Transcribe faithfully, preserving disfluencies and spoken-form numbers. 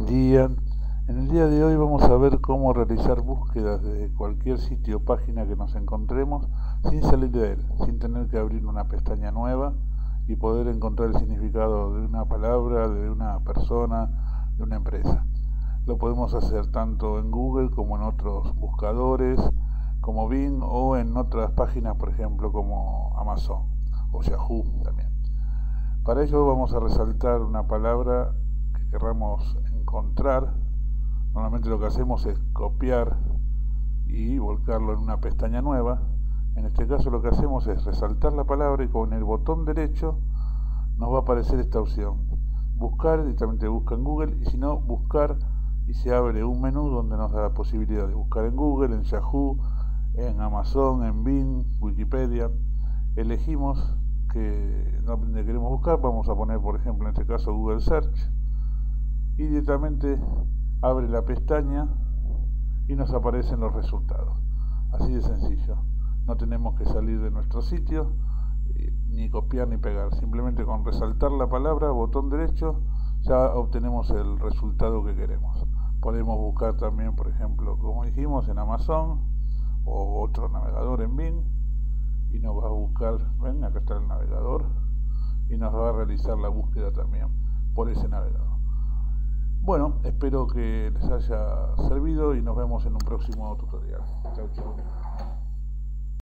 Buen día. En el día de hoy vamos a ver cómo realizar búsquedas de cualquier sitio o página que nos encontremos sin salir de él, sin tener que abrir una pestaña nueva y poder encontrar el significado de una palabra, de una persona, de una empresa. Lo podemos hacer tanto en Google como en otros buscadores, como Bing, o en otras páginas, por ejemplo, como Amazon o Yahoo también. Para ello vamos a resaltar una palabra que querramos encontrar. Normalmente lo que hacemos es copiar y volcarlo en una pestaña nueva. En este caso lo que hacemos es resaltar la palabra y con el botón derecho nos va a aparecer esta opción: buscar, directamente busca en Google, y si no, buscar, y se abre un menú donde nos da la posibilidad de buscar en Google, en Yahoo, en Amazon, en Bing, Wikipedia. Elegimos que donde queremos buscar, vamos a poner por ejemplo en este caso Google Search, y directamente abre la pestaña y nos aparecen los resultados. Así de sencillo, no tenemos que salir de nuestro sitio, ni copiar ni pegar, simplemente con resaltar la palabra, botón derecho, ya obtenemos el resultado que queremos. Podemos buscar también, por ejemplo, como dijimos, en Amazon o otro navegador en Bing, y nos va a buscar, ven, acá está el navegador, y nos va a realizar la búsqueda también por ese navegador. Bueno, espero que les haya servido y nos vemos en un próximo tutorial. Chau, chau.